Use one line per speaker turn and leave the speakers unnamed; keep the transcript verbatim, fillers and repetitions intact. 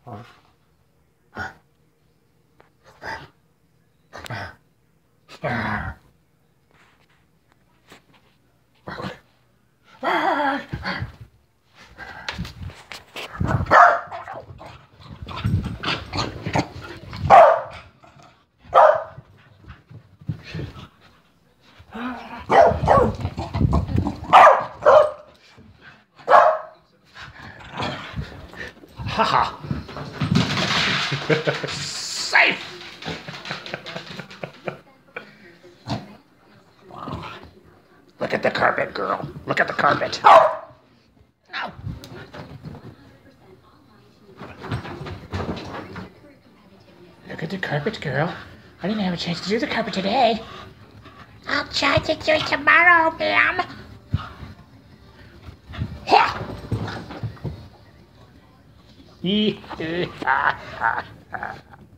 Haha. Safe. Wow. Look at the carpet, girl. Look at the carpet. Oh! No. Look at the carpet, girl. I didn't have a chance to do the carpet today. I'll try to do it tomorrow, ma'am. Ha! Ee, ha, ha, ha.